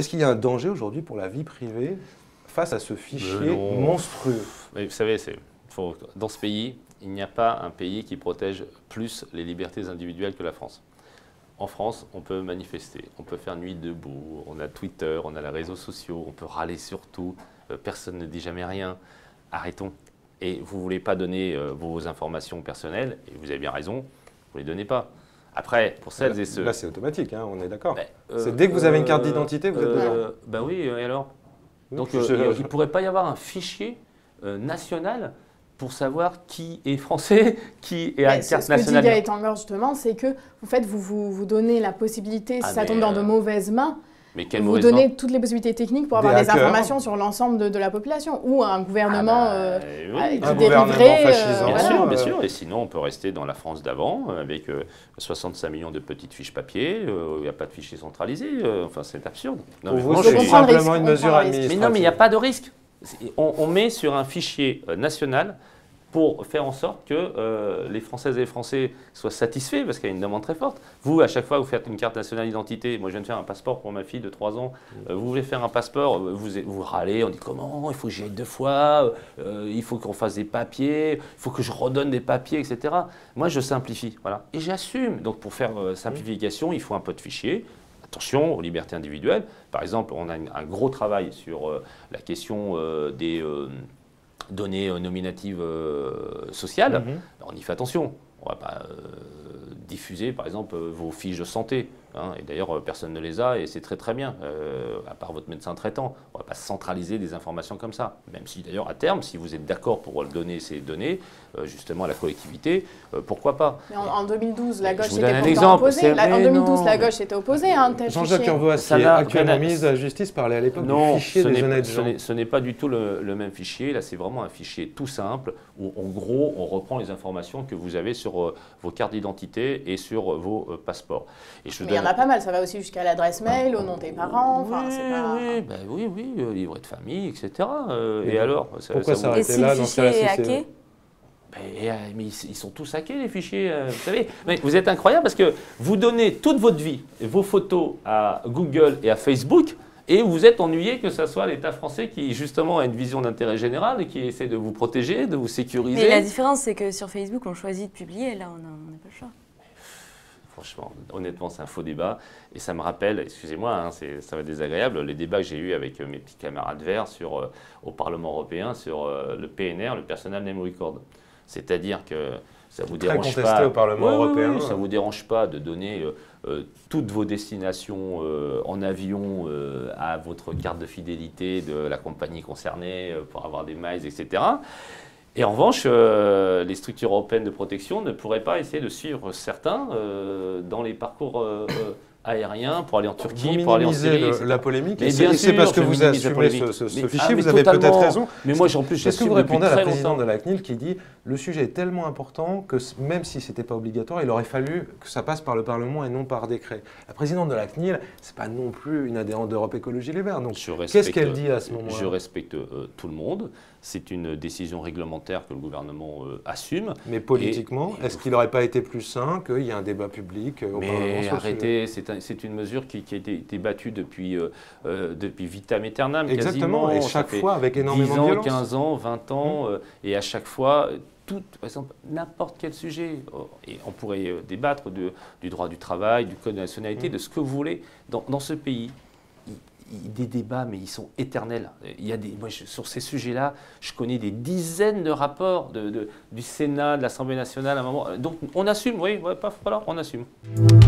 Est-ce qu'il y a un danger aujourd'hui pour la vie privée face à ce fichier monstrueux? Mais vous savez, dans ce pays, il n'y a pas un pays qui protège plus les libertés individuelles que la France. En France, on peut manifester, on peut faire nuit debout, on a Twitter, on a les réseaux sociaux, on peut râler sur tout, personne ne dit jamais rien. Arrêtons. Et vous ne voulez pas donner vos informations personnelles, et vous avez bien raison, vous ne les donnez pas. Après, pour celles et ceux... Là, c'est automatique, hein, on est d'accord. C'est dès que vous avez une carte d'identité, vous êtes dedans. Ben oui, et alors? Donc, il ne pourrait pas y avoir un fichier national pour savoir qui est français, qui est à carte nationale. Ce que dit Gaëtan Gore, justement, c'est que vous donnez la possibilité, si ça tombe dans de mauvaises mains, vous donnez toutes les possibilités techniques pour avoir des informations sur l'ensemble de la population, ou un gouvernement qui délivrerait... Bien sûr, et sinon on peut rester dans la France d'avant, avec 65 millions de petites fiches papier, il n'y a pas de fichier centralisé, enfin c'est absurde. Pour vous, c'est simplement une mesure administrative. Mais non, mais il n'y a pas de risque. On met sur un fichier national pour faire en sorte que les Françaises et les Français soient satisfaits, parce qu'il y a une demande très forte. Vous, à chaque fois, vous faites une carte nationale d'identité. Moi, je viens de faire un passeport pour ma fille de 3 ans. Vous voulez faire un passeport, vous râlez, on dit comment, il faut que j'y aille 2 fois, il faut qu'on fasse des papiers, il faut que je redonne des papiers, etc. Moi, je simplifie, voilà. Et j'assume. Donc, pour faire simplification, il faut un peu de fichiers. Attention aux libertés individuelles. Par exemple, on a un gros travail sur la question des données nominatives sociales. On y fait attention. On ne va pas diffuser, par exemple, vos fiches de santé. Hein, et d'ailleurs, personne ne les a et c'est très très bien, à part votre médecin traitant. On ne va pas centraliser des informations comme ça. Même si d'ailleurs, à terme, si vous êtes d'accord pour donner ces données, justement à la collectivité, pourquoi pas? Mais en 2012, la gauche était pourtant opposée. En 2012, la gauche était opposée à un tel fichier. Jean-Jacques Urvoas, qui est actuellement ministre de la Justice, parlait à l'époque du fichier des honnêtes gens. Ce n'est pas du tout le même fichier. Là, c'est vraiment un fichier tout simple où, en gros, on reprend les informations que vous avez sur vos cartes d'identité et sur vos passeports. Et je il y en a pas mal, ça va aussi jusqu'à l'adresse mail, au nom des parents, enfin c'est pas... Oui, livret de famille, etc. Et alors pourquoi ça s'arrêter là dans ce cas-là? Mais ils sont tous hackés, les fichiers, vous savez. Mais vous êtes incroyable parce que vous donnez toute votre vie, vos photos à Google et à Facebook, et vous êtes ennuyé que ce soit l'État français qui, justement, a une vision d'intérêt général et qui essaie de vous protéger, de vous sécuriser. Mais la différence, c'est que sur Facebook, on choisit de publier, là, on n'a pas le choix. Franchement, honnêtement, c'est un faux débat. Et ça me rappelle, excusez-moi, hein, ça va être désagréable, les débats que j'ai eus avec mes petits camarades verts au Parlement européen sur le PNR, le Personal Name Record. C'est-à-dire que ça vous dérange pas, au Parlement européen. Ça vous dérange pas de donner toutes vos destinations en avion à votre carte de fidélité de la compagnie concernée pour avoir des miles, etc. Et en revanche, les structures européennes de protection ne pourraient pas essayer de suivre certains dans les parcours aériens pour aller en Turquie, pour aller en Syrie. La polémique, et c'est parce que vous assumez ce fichier, vous avez peut-être raison. Mais moi, en plus, qu'est-ce que vous répondez à la présidente de la CNIL qui dit le sujet est tellement important que même si ce n'était pas obligatoire, il aurait fallu que ça passe par le Parlement et non par décret. La présidente de la CNIL, ce n'est pas non plus une adhérente d'Europe Écologie Les Verts. Donc, qu'est-ce qu'elle dit à ce moment-là? Je respecte tout le monde. C'est une décision réglementaire que le gouvernement assume. Mais politiquement, est-ce qu'il n'aurait pas été plus sain qu'il y ait un débat public au Parlement? Mais arrêtez, c'est une mesure qui a été battue depuis vitam aeternam. Exactement, quasiment. Et chaque fois avec énormément de violence. 15 ans, 20 ans, et à chaque fois, par exemple, n'importe quel sujet. Et on pourrait débattre du droit du travail, du code de nationalité, de ce que vous voulez. Dans ce pays, des débats, mais ils sont éternels. Sur ces sujets-là, je connais des dizaines de rapports du Sénat, de l'Assemblée nationale à un moment. Donc on assume, oui, on assume.